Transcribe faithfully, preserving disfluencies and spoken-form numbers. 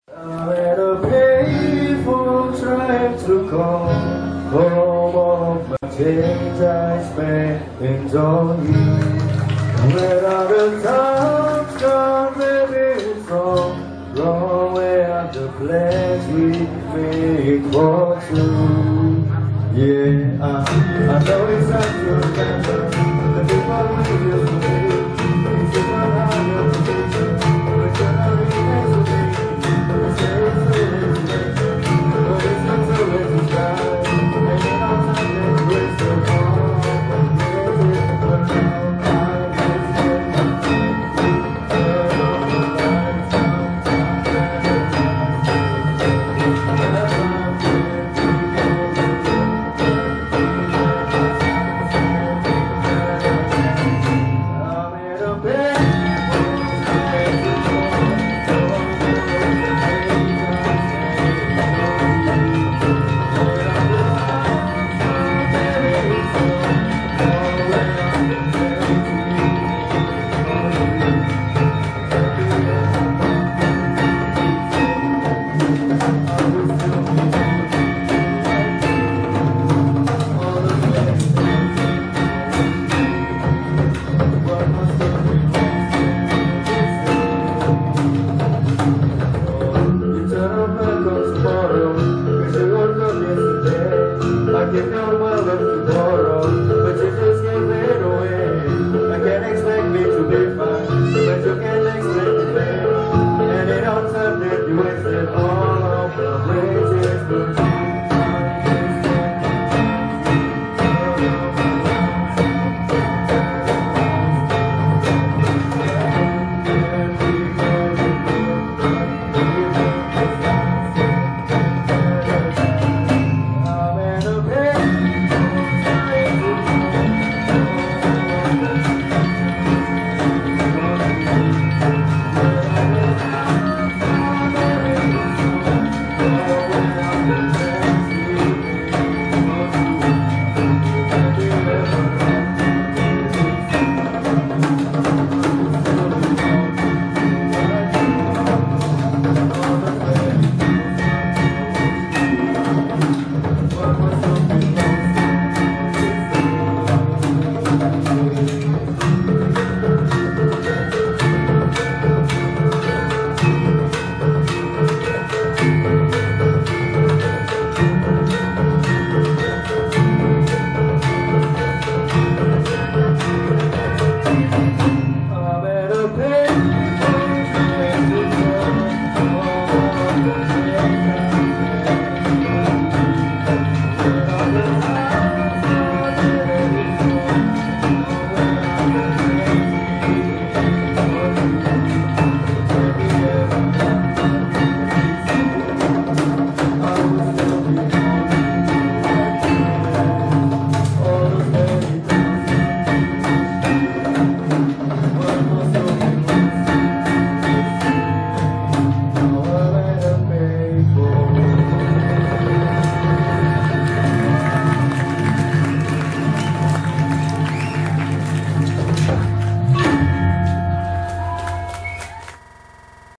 I'm at a painful trying to come home of my change I spent on you. When all the times come, maybe it's all wrong. Where the plans we made for two. Yeah, I, I know it's not your remember the people we used to be. It's just not how you're to be. But you're not really next to me. But it's too late to make. But it's not too late to try. And you know time that we're still gone. But it's it, but now you know my love to borrow, but you just gave it away. I can't expect me to be fine, but you can't expect me. And it all time that you wasted all